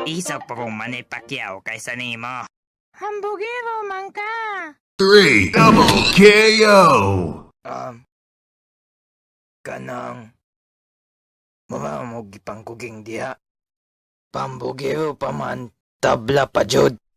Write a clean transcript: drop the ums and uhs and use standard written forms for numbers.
Isa pa kong Manny Pacquiao kaysa nimo. Hambugero man ka. 3 double KO. Kanang mamamog gipangkuging diha. Pambugiro pa man, tabla pa jud.